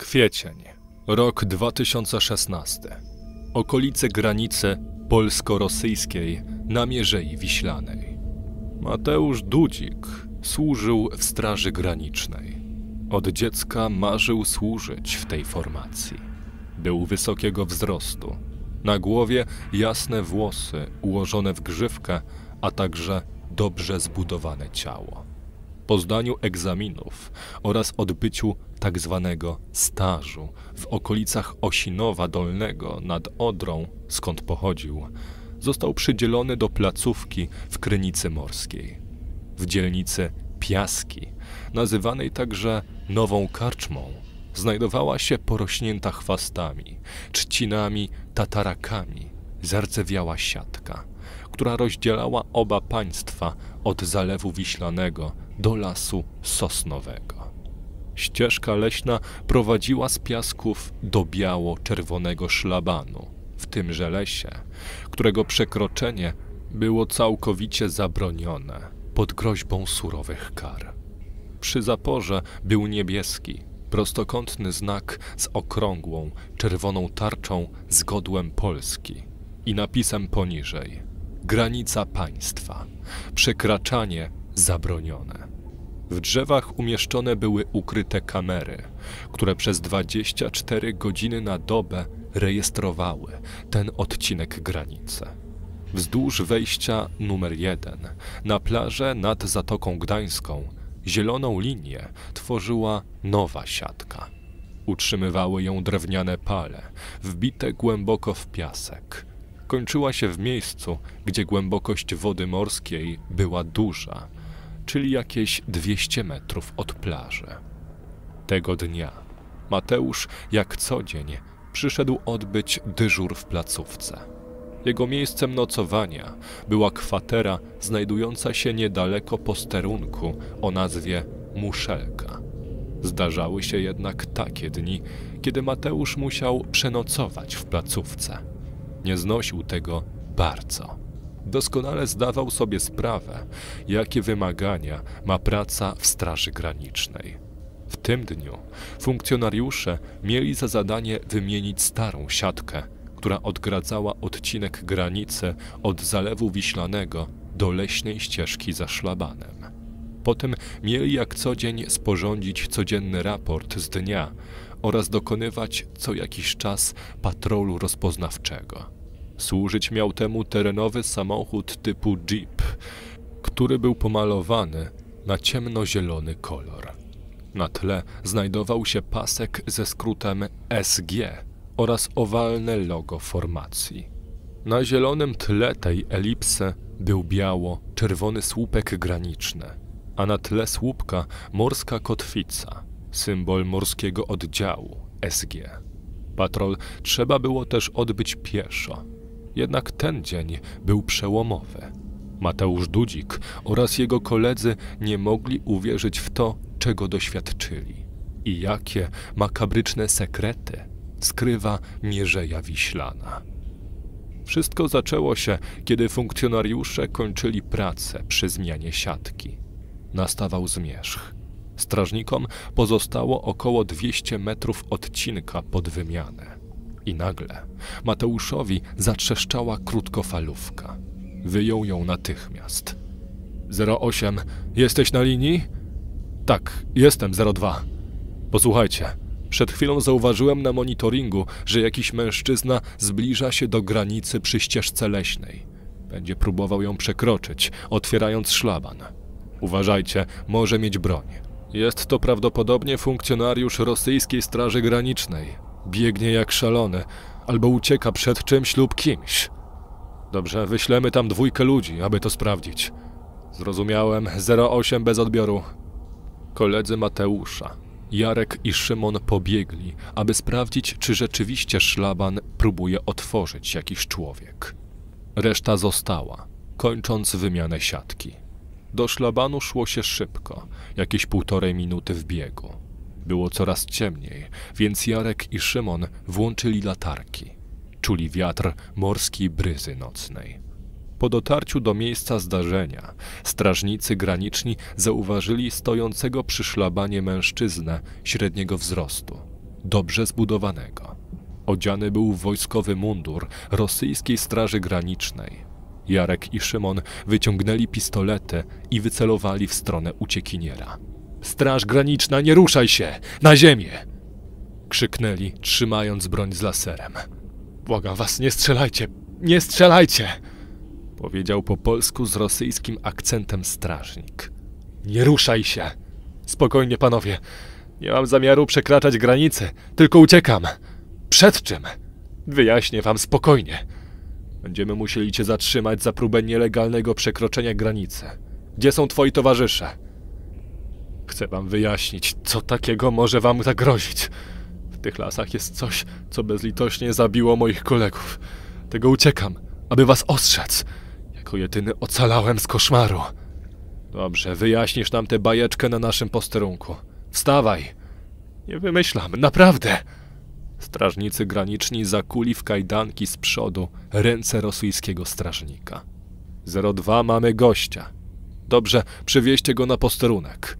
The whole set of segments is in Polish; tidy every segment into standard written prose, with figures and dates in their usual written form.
Kwiecień, rok 2016. Okolice granicy polsko-rosyjskiej na Mierzei Wiślanej. Mateusz Dudzik służył w Straży Granicznej. Od dziecka marzył służyć w tej formacji. Był wysokiego wzrostu. Na głowie jasne włosy ułożone w grzywkę, a także dobrze zbudowane ciało. Po zdaniu egzaminów oraz odbyciu tak zwanego stażu w okolicach Osinowa Dolnego nad Odrą, skąd pochodził, został przydzielony do placówki w Krynicy Morskiej. W dzielnicy Piaski, nazywanej także Nową Karczmą, znajdowała się porośnięta chwastami, trzcinami, tatarakami, zardzewiała siatka, która rozdzielała oba państwa od Zalewu Wiślanego do Lasu Sosnowego. Ścieżka leśna prowadziła z piasków do biało-czerwonego szlabanu, w tymże lesie, którego przekroczenie było całkowicie zabronione pod groźbą surowych kar. Przy zaporze był niebieski, prostokątny znak z okrągłą, czerwoną tarczą z godłem Polski i napisem poniżej: granica państwa, przekraczanie zabronione. W drzewach umieszczone były ukryte kamery, które przez 24 godziny na dobę rejestrowały ten odcinek granicy. Wzdłuż wejścia numer 1, na plażę nad Zatoką Gdańską, zieloną linię tworzyła nowa siatka. Utrzymywały ją drewniane pale, wbite głęboko w piasek. Kończyła się w miejscu, gdzie głębokość wody morskiej była duża, czyli jakieś 200 metrów od plaży. Tego dnia Mateusz, jak co dzień, przyszedł odbyć dyżur w placówce. Jego miejscem nocowania była kwatera znajdująca się niedaleko posterunku o nazwie Muszelka. Zdarzały się jednak takie dni, kiedy Mateusz musiał przenocować w placówce. Nie znosił tego bardzo. Doskonale zdawał sobie sprawę, jakie wymagania ma praca w Straży Granicznej. W tym dniu funkcjonariusze mieli za zadanie wymienić starą siatkę, która odgradzała odcinek granicy od Zalewu Wiślanego do leśnej ścieżki za szlabanem. Potem mieli jak co dzień sporządzić codzienny raport z dnia oraz dokonywać co jakiś czas patrolu rozpoznawczego. Służyć miał temu terenowy samochód typu Jeep, który był pomalowany na ciemnozielony kolor. Na tle znajdował się pasek ze skrótem SG oraz owalne logo formacji. Na zielonym tle tej elipsy był biało-czerwony słupek graniczny, a na tle słupka morska kotwica, symbol morskiego oddziału SG. Patrol trzeba było też odbyć pieszo. Jednak ten dzień był przełomowy. Mateusz Dudzik oraz jego koledzy nie mogli uwierzyć w to, czego doświadczyli i jakie makabryczne sekrety skrywa Mierzeja Wiślana. Wszystko zaczęło się, kiedy funkcjonariusze kończyli pracę przy zmianie siatki. Nastawał zmierzch. Strażnikom pozostało około 200 metrów odcinka pod wymianę. I nagle Mateuszowi zatrzeszczała krótkofalówka. Wyjął ją natychmiast. 08, jesteś na linii? Tak, jestem 02. Posłuchajcie, przed chwilą zauważyłem na monitoringu, że jakiś mężczyzna zbliża się do granicy przy ścieżce leśnej. Będzie próbował ją przekroczyć, otwierając szlaban. Uważajcie, może mieć broń. Jest to prawdopodobnie funkcjonariusz rosyjskiej Straży Granicznej. Biegnie jak szalony, albo ucieka przed czymś lub kimś. Dobrze, wyślemy tam 2 ludzi, aby to sprawdzić. Zrozumiałem, 08 bez odbioru. Koledzy Mateusza, Jarek i Szymon pobiegli, aby sprawdzić, czy rzeczywiście szlaban próbuje otworzyć jakiś człowiek. Reszta została, kończąc wymianę siatki. Do szlabanu szło się szybko, jakieś 1,5 minuty w biegu. Było coraz ciemniej, więc Jarek i Szymon włączyli latarki. Czuli wiatr morskiej bryzy nocnej. Po dotarciu do miejsca zdarzenia strażnicy graniczni zauważyli stojącego przy szlabanie mężczyznę średniego wzrostu, dobrze zbudowanego. Odziany był w wojskowy mundur rosyjskiej Straży Granicznej. Jarek i Szymon wyciągnęli pistolety i wycelowali w stronę uciekiniera. „Straż Graniczna, nie ruszaj się! Na ziemię!” krzyknęli, trzymając broń z laserem. „Błagam was, nie strzelajcie! Nie strzelajcie!” powiedział po polsku z rosyjskim akcentem strażnik. „Nie ruszaj się! Spokojnie, panowie. Nie mam zamiaru przekraczać granicy, tylko uciekam. Przed czym? Wyjaśnię wam spokojnie. Będziemy musieli cię zatrzymać za próbę nielegalnego przekroczenia granicy. Gdzie są twoi towarzysze? Chcę wam wyjaśnić, co takiego może wam zagrozić. W tych lasach jest coś, co bezlitośnie zabiło moich kolegów. Tego uciekam, aby was ostrzec. Jako jedyny ocalałem z koszmaru. Dobrze, wyjaśnisz nam tę bajeczkę na naszym posterunku. Wstawaj! Nie wymyślam, naprawdę! Strażnicy graniczni zakuli w kajdanki z przodu ręce rosyjskiego strażnika. 02, mamy gościa. Dobrze, przywieźcie go na posterunek.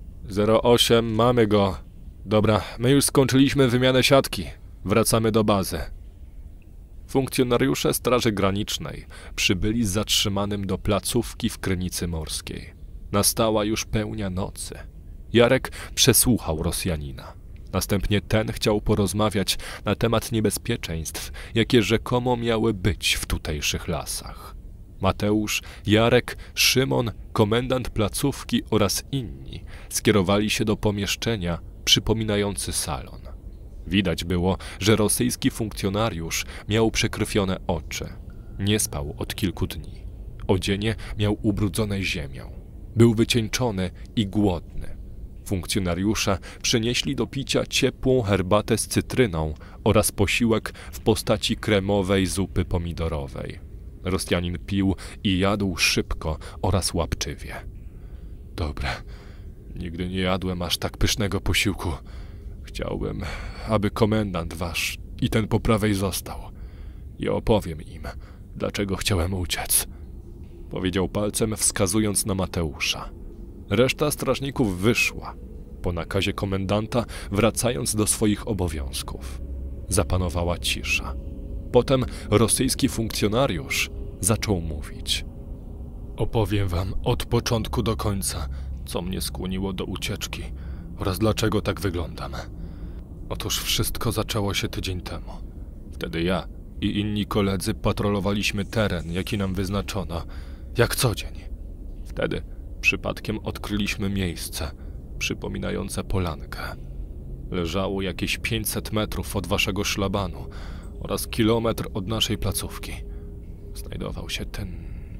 08, mamy go. Dobra, my już skończyliśmy wymianę siatki. Wracamy do bazy. Funkcjonariusze Straży Granicznej przybyli z zatrzymanym do placówki w Krynicy Morskiej. Nastała już pełnia nocy. Jarek przesłuchał Rosjanina. Następnie ten chciał porozmawiać na temat niebezpieczeństw, jakie rzekomo miały być w tutejszych lasach. Mateusz, Jarek, Szymon, komendant placówki oraz inni skierowali się do pomieszczenia przypominający salon. Widać było, że rosyjski funkcjonariusz miał przekrwione oczy. Nie spał od kilku dni. Odzienie miał ubrudzone ziemią. Był wycieńczony i głodny. Funkcjonariusze przynieśli do picia ciepłą herbatę z cytryną oraz posiłek w postaci kremowej zupy pomidorowej. Rosjanin pił i jadł szybko oraz łapczywie. Dobra, nigdy nie jadłem aż tak pysznego posiłku. Chciałbym, aby komendant wasz i ten po prawej został. I opowiem im, dlaczego chciałem uciec. Powiedział palcem, wskazując na Mateusza. Reszta strażników wyszła, po nakazie komendanta wracając do swoich obowiązków. Zapanowała cisza. Potem rosyjski funkcjonariusz zaczął mówić. Opowiem wam od początku do końca, co mnie skłoniło do ucieczki oraz dlaczego tak wyglądam. Otóż wszystko zaczęło się tydzień temu. Wtedy ja i inni koledzy patrolowaliśmy teren, jaki nam wyznaczono, jak co dzień. Wtedy przypadkiem odkryliśmy miejsce przypominające polankę. Leżało jakieś 500 metrów od waszego szlabanu oraz kilometr od naszej placówki. Znajdował się ten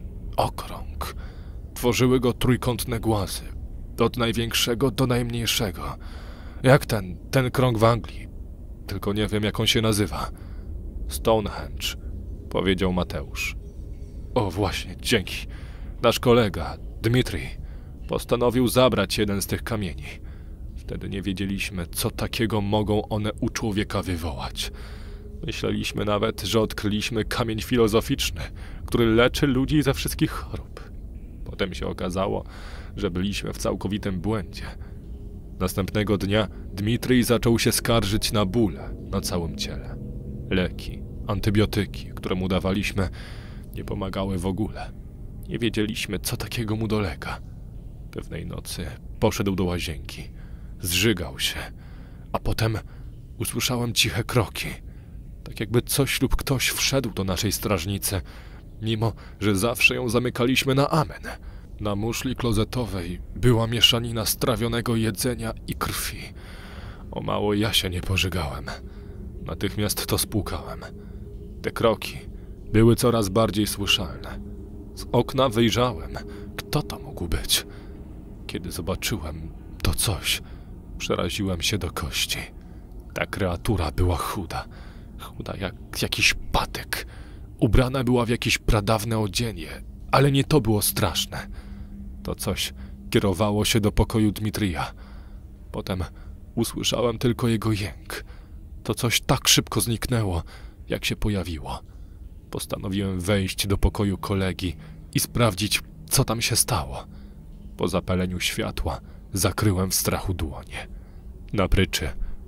okrąg. Tworzyły go trójkątne głazy, od największego do najmniejszego. Jak ten krąg w Anglii. Tylko nie wiem, jak on się nazywa. Stonehenge, powiedział Mateusz. O właśnie, dzięki. Nasz kolega, Dmitrij, postanowił zabrać jeden z tych kamieni. Wtedy nie wiedzieliśmy, co takiego mogą one u człowieka wywołać. Myśleliśmy nawet, że odkryliśmy kamień filozoficzny, który leczy ludzi ze wszystkich chorób. Potem się okazało, że byliśmy w całkowitym błędzie. Następnego dnia Dmitrij zaczął się skarżyć na bóle na całym ciele. Leki, antybiotyki, które mu dawaliśmy, nie pomagały w ogóle. Nie wiedzieliśmy, co takiego mu dolega. Pewnej nocy poszedł do łazienki. Zżygał się, a potem usłyszałem ciche kroki. Tak jakby coś lub ktoś wszedł do naszej strażnicy, mimo że zawsze ją zamykaliśmy na amen. Na muszli klozetowej była mieszanina strawionego jedzenia i krwi. O mało ja się nie pożygałem. Natychmiast to spłukałem. Te kroki były coraz bardziej słyszalne. Z okna wyjrzałem. Kto to mógł być? Kiedy zobaczyłem to coś, przeraziłem się do kości. Ta kreatura była chuda jak jakiś patyk. Ubrana była w jakieś pradawne odzienie, ale nie to było straszne. To coś kierowało się do pokoju Dmitrija. Potem usłyszałem tylko jego jęk. To coś tak szybko zniknęło, jak się pojawiło. Postanowiłem wejść do pokoju kolegi i sprawdzić, co tam się stało. Po zapaleniu światła zakryłem w strachu dłonie. Na pryczy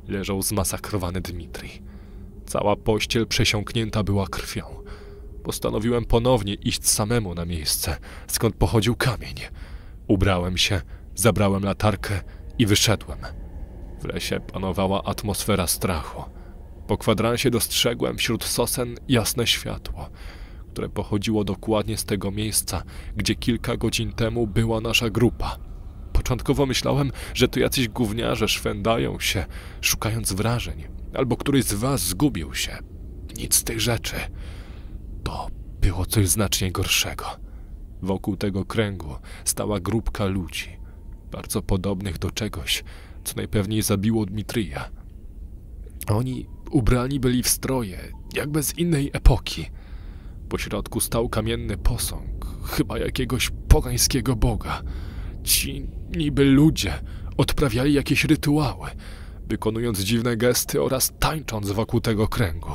leżał zmasakrowany Dmitrij. Cała pościel przesiąknięta była krwią. Postanowiłem ponownie iść samemu na miejsce, skąd pochodził kamień. Ubrałem się, zabrałem latarkę i wyszedłem. W lesie panowała atmosfera strachu. Po kwadransie dostrzegłem wśród sosen jasne światło, które pochodziło dokładnie z tego miejsca, gdzie kilka godzin temu była nasza grupa. Początkowo myślałem, że to jacyś gówniarze szwędają się, szukając wrażeń, albo któryś z was zgubił się. Nic z tych rzeczy. To było coś znacznie gorszego. Wokół tego kręgu stała grupka ludzi, bardzo podobnych do czegoś, co najpewniej zabiło Dmitrija. Oni ubrani byli w stroje, jakby z innej epoki. Po środku stał kamienny posąg, chyba jakiegoś pogańskiego boga. Ci niby ludzie odprawiali jakieś rytuały, wykonując dziwne gesty oraz tańcząc wokół tego kręgu.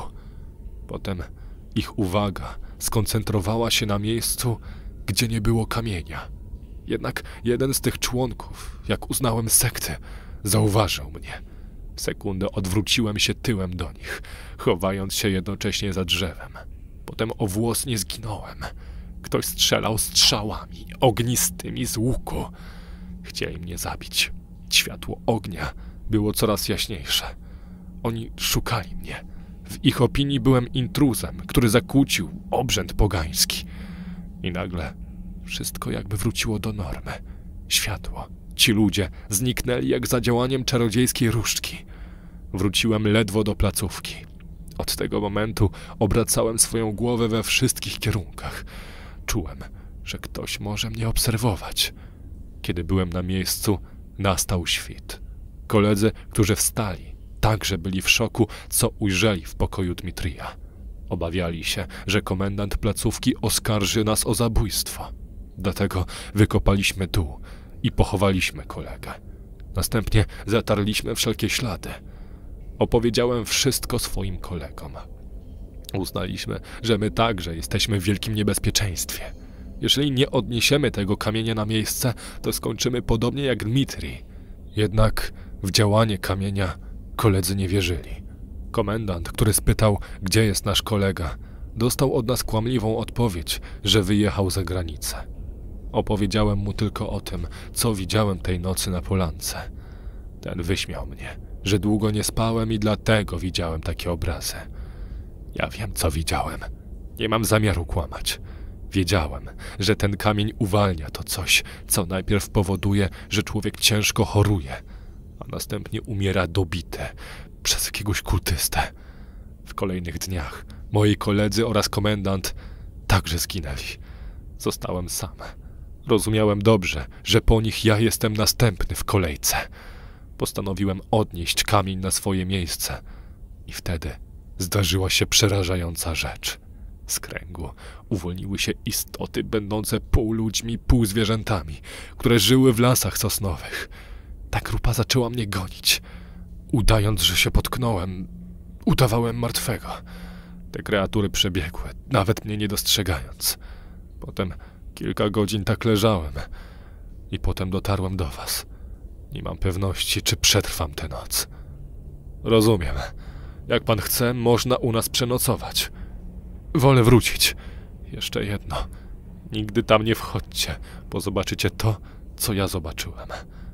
Potem ich uwaga skoncentrowała się na miejscu, gdzie nie było kamienia. Jednak jeden z tych członków, jak uznałem sekty, zauważył mnie. W sekundę odwróciłem się tyłem do nich, chowając się jednocześnie za drzewem. Potem o włos nie zginąłem. Ktoś strzelał strzałami ognistymi z łuku. Chcieli mnie zabić. Światło ognia było coraz jaśniejsze. Oni szukali mnie. W ich opinii byłem intruzem, który zakłócił obrzęd pogański. I nagle wszystko jakby wróciło do normy. Światło, ci ludzie zniknęli jak za działaniem czarodziejskiej różdżki. Wróciłem ledwo do placówki. Od tego momentu obracałem swoją głowę we wszystkich kierunkach. Czułem, że ktoś może mnie obserwować. Kiedy byłem na miejscu, nastał świt. Koledzy, którzy wstali, także byli w szoku, co ujrzeli w pokoju Dmitrija. Obawiali się, że komendant placówki oskarży nas o zabójstwo. Dlatego wykopaliśmy dół i pochowaliśmy kolegę. Następnie zatarliśmy wszelkie ślady. Opowiedziałem wszystko swoim kolegom. Uznaliśmy, że my także jesteśmy w wielkim niebezpieczeństwie. Jeżeli nie odniesiemy tego kamienia na miejsce, to skończymy podobnie jak Dmitrij. Jednak w działanie kamienia koledzy nie wierzyli. Komendant, który spytał, gdzie jest nasz kolega, dostał od nas kłamliwą odpowiedź, że wyjechał za granicę. Opowiedziałem mu tylko o tym, co widziałem tej nocy na polance. Ten wyśmiał mnie, że długo nie spałem i dlatego widziałem takie obrazy. Ja wiem, co widziałem. Nie mam zamiaru kłamać. Wiedziałem, że ten kamień uwalnia to coś, co najpierw powoduje, że człowiek ciężko choruje, a następnie umiera dobity przez jakiegoś kultystę. W kolejnych dniach moi koledzy oraz komendant także zginęli. Zostałem sam. Rozumiałem dobrze, że po nich ja jestem następny w kolejce. Postanowiłem odnieść kamień na swoje miejsce i wtedy zdarzyła się przerażająca rzecz. Z kręgu uwolniły się istoty będące pół ludźmi, pół zwierzętami, które żyły w lasach sosnowych. Ta grupa zaczęła mnie gonić. Udając, że się potknąłem, udawałem martwego. Te kreatury przebiegły, nawet mnie nie dostrzegając. Potem kilka godzin tak leżałem i potem dotarłem do was. Nie mam pewności, czy przetrwam tę noc. Rozumiem. Jak pan chce, można u nas przenocować. Wolę wrócić. Jeszcze jedno. Nigdy tam nie wchodźcie, bo zobaczycie to, co ja zobaczyłem.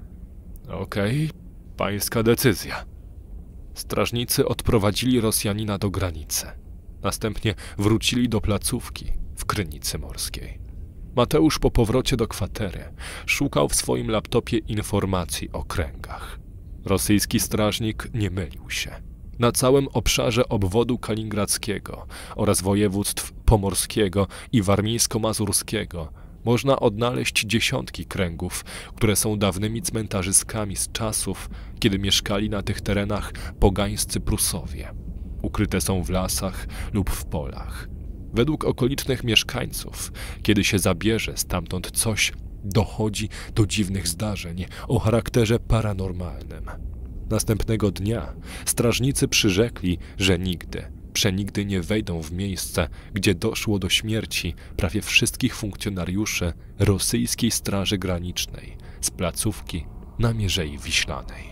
Okej, pańska decyzja. Strażnicy odprowadzili Rosjanina do granicy. Następnie wrócili do placówki w Krynicy Morskiej. Mateusz po powrocie do kwatery szukał w swoim laptopie informacji o kręgach. Rosyjski strażnik nie mylił się. Na całym obszarze obwodu kaliningradzkiego oraz województw pomorskiego i warmińsko-mazurskiego można odnaleźć dziesiątki kręgów, które są dawnymi cmentarzyskami z czasów, kiedy mieszkali na tych terenach pogańscy Prusowie. Ukryte są w lasach lub w polach. Według okolicznych mieszkańców, kiedy się zabierze stamtąd coś, dochodzi do dziwnych zdarzeń o charakterze paranormalnym. Następnego dnia strażnicy przyrzekli, że przenigdy nie wejdą w miejsce, gdzie doszło do śmierci prawie wszystkich funkcjonariuszy rosyjskiej Straży Granicznej z placówki na Mierzei Wiślanej.